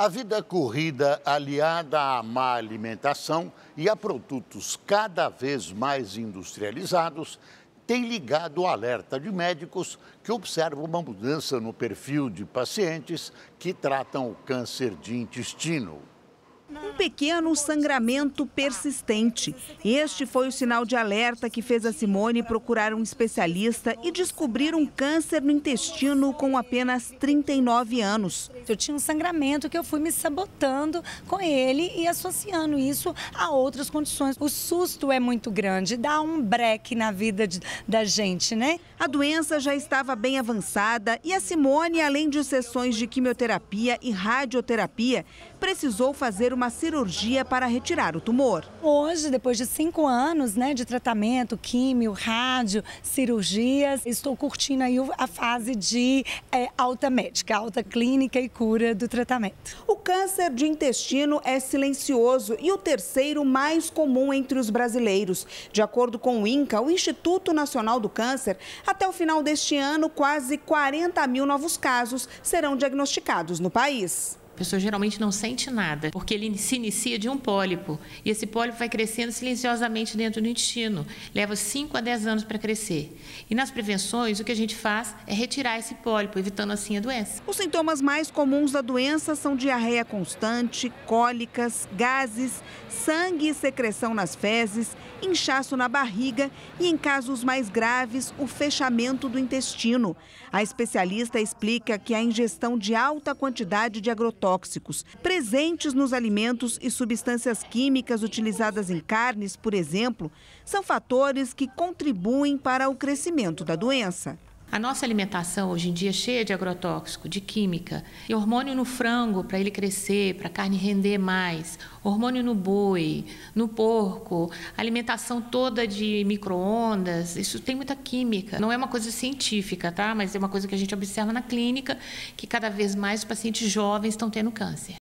A vida corrida, aliada à má alimentação e a produtos cada vez mais industrializados, tem ligado o alerta de médicos que observam uma mudança no perfil de pacientes que tratam o câncer de intestino. Um pequeno sangramento persistente. Este foi o sinal de alerta que fez a Simone procurar um especialista e descobrir um câncer no intestino com apenas 39 anos. Eu tinha um sangramento que eu fui me sabotando com ele e associando isso a outras condições. O susto é muito grande, dá um breque na vida da gente, né? A doença já estava bem avançada e a Simone, além de sessões de quimioterapia e radioterapia, precisou fazer uma cirurgia para retirar o tumor. Hoje, depois de 5 anos, de tratamento, químio, rádio, cirurgias, estou curtindo aí a fase de alta médica, alta clínica e cura do tratamento. O câncer de intestino é silencioso e o terceiro mais comum entre os brasileiros. De acordo com o INCA, o Instituto Nacional do Câncer, até o final deste ano, quase 40 mil novos casos serão diagnosticados no país. A pessoa geralmente não sente nada, porque ele se inicia de um pólipo. E esse pólipo vai crescendo silenciosamente dentro do intestino. Leva 5 a 10 anos para crescer. E nas prevenções, o que a gente faz é retirar esse pólipo, evitando assim a doença. Os sintomas mais comuns da doença são diarreia constante, cólicas, gases, sangue e secreção nas fezes, inchaço na barriga e, em casos mais graves, o fechamento do intestino. A especialista explica que a ingestão de alta quantidade de agrotóxicos presentes nos alimentos e substâncias químicas utilizadas em carnes, por exemplo, são fatores que contribuem para o crescimento da doença. A nossa alimentação hoje em dia é cheia de agrotóxico, de química. E hormônio no frango para ele crescer, para a carne render mais. Hormônio no boi, no porco. Alimentação toda de micro-ondas. Isso tem muita química. Não é uma coisa científica, tá? Mas é uma coisa que a gente observa na clínica, que cada vez mais os pacientes jovens estão tendo câncer.